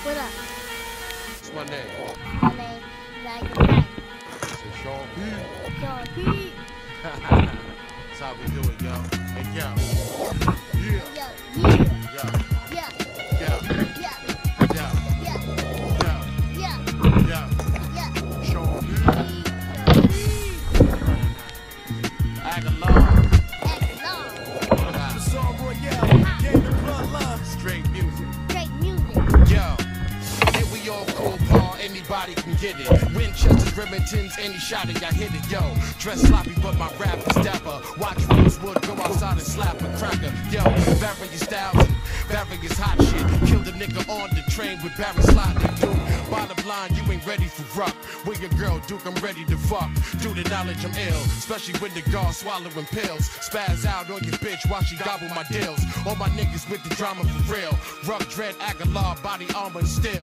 What up? What's my name? My name is Aggie. Say Sean P. Sean P. That's how we do it, yo. And yo. Yeah. Yo, yeah. Yo. Yeah. Yo. Yeah. Yo. Yeah. Yo. Yeah. Yo. Yeah. Sean P. Sean P. Aguilar. Aguilar. Song Royale. Game the bloodline. Straight music. Great music. Yo. Here we all cool, Paul. Anybody can get it. Winchesters, Remingtons, any shot it, I hit it, yo. Dress sloppy, but my rap is dapper. Watch Rosewood go outside and slap a cracker. Yo, various styles and various hot shit. Killed a nigga on the train with Barry sliding, dude. Bottom line, you ain't ready for rock. Where your girl, Duke, I'm ready to fuck. Due to knowledge, I'm ill. Especially when the guard swallowing pills. Spaz out on your bitch while she gobble my deals. All my niggas with the drama for real. Rough dread, Aguilar, body armor and steel.